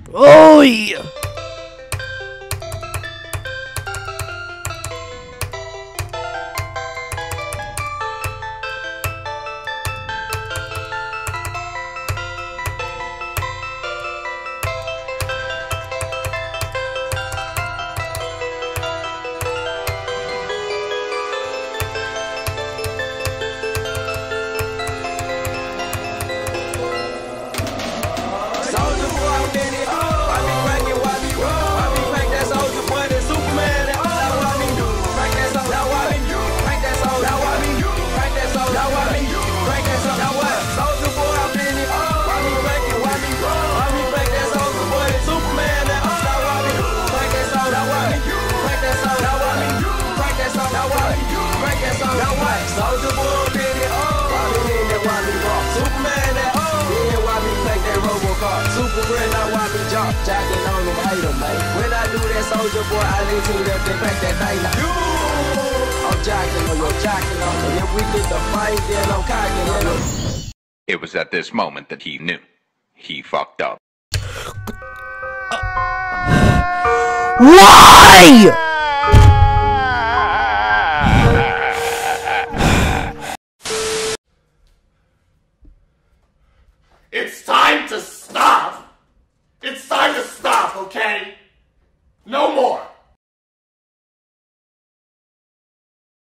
Oh yeah. Soldier boy, Benny, oh, I been in that why me rock. Superman, that oh, yeah, why me play that Robocop. Superman, now why me jump, jacking on them item, man. When I do that, soldier boy, I need to let them back that thing like, I'm jacking on your jacking on them. If we get the fight, then I'm cocking on them. It was at this moment that he knew. He fucked up. Why? It's time to stop! It's time to stop, okay?